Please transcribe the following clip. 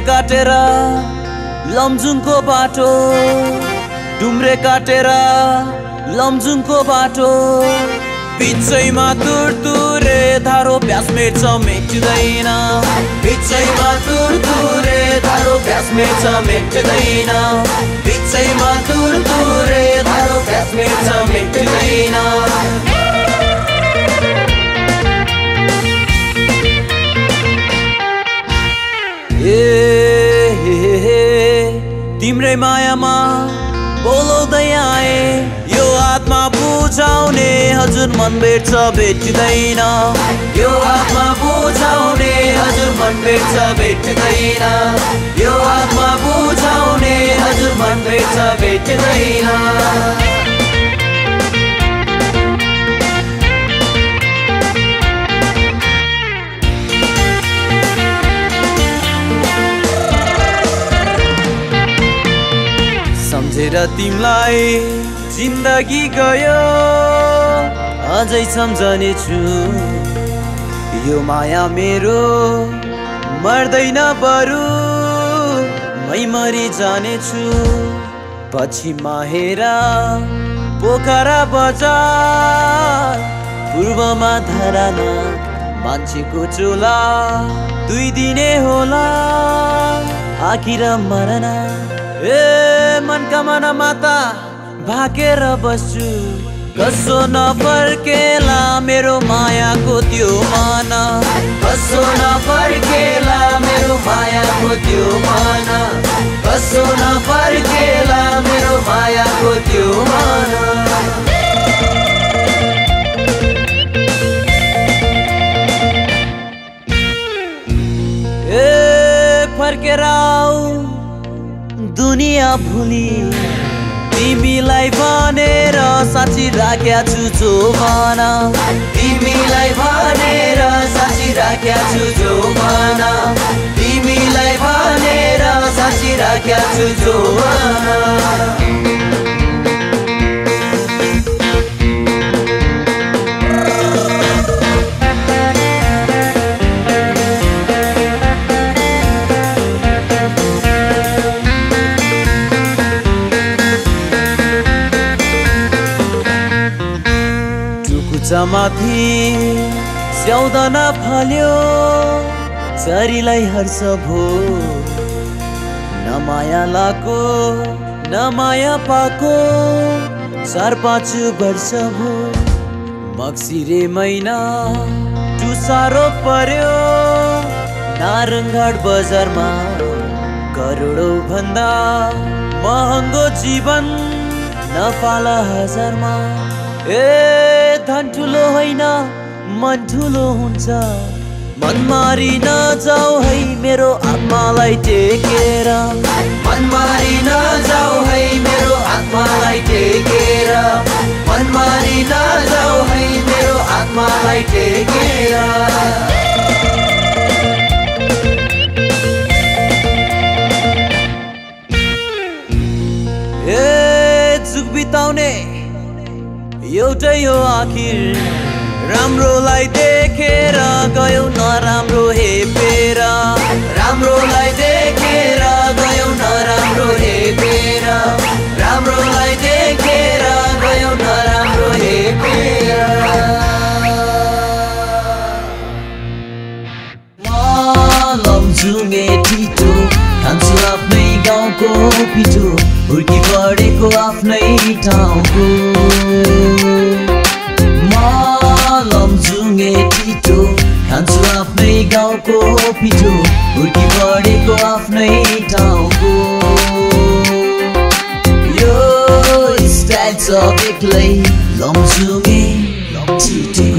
काटेर लमजुङको बाटो, डुम्रे काटेर लमजुङको बाटो, बिचैमा तुरतुरे धारो प्यास मेट्छ मेट्दैन, बिचैमा तुरतुरे धारो प्यास मेट्छ मेट्दैन, बिचैमा तुरतुरे धारो प्यास मेट्छ मेट्दैन। तिम्रै मायामा बोलाउँदै आए, यो आत्मा बुझाउने हजुर मन भेट्छ भेट्दैन, यो आत्मा बुझाउने हजुर मन भेट्छ भेट्दैन, यो आत्मा बुझाउने हजुर मन भेट्छ भेट्दैन। सम्झेर तिमलाई जिन्दगी गयो, अझै सम्झने छु यो माया मेरो मर्दैन बरु मै मरि जानेछु। पछि माहेरा पोखरा बजार, पूर्वमा धराना मान्छेको चोला, 2 दिने होला आखिर मरना। मनका मन माता भाकेर बस्छु, कसो नफर्केला मेरो मायाको त्यो मन, कसो नफर्केला मेरो मायाको त्यो मन, कसो नफर्केला मेरो मायाको त्यो मन। फर्केर आऊ दुनिया भुली, तिमीलाई भनेर साँची राख्या छु जो माना, तिमीलाई भनेर साँची राख्या छु जो माना, तिमीलाई भनेर साँची राख्या छु जो माना। माथि स्याउदन फल्यो, चरीलाई हर्ष भो, न माया लाको न माया पाको, 4-5 वर्ष भो। मक्सिरे महिना टुसारो पर्यो, नारङघाट बजारमा करोडौं भन्दा महँगो जीवन नफाला हजारमा। धन ठुलो होइन मन ठुलो हुन्छ, मन मारि नजाऊ है मेरो आत्मालाई टेकेर, मन मारि नजाऊ है मेरो आत्मालाई टेकेर, मन मारि नजाऊ है मेरो आत्मालाई टेकेर। जुग बिताउने एउटै हो आखिर, राम्रोलाई देखेर गयौ नराम्रो हेपेर, राम्रोलाई देखेर गयौ नराम्रो हेपेर, राम्रोलाई देखेर गयौ नराम्रो हेपेर। लमजुङे ठिटो खान्छु आफ्नै गाउँको पिठो, हुर्की बढेको आफ्नै ठाउँको। लमजुङे ठिटो खान्छु आफ्नै गाउँको पिठो, हुर्की बढेको आफ्नै ठाउँको। यो स्टाइल छ बेग्लै लमजुङे ठिटो।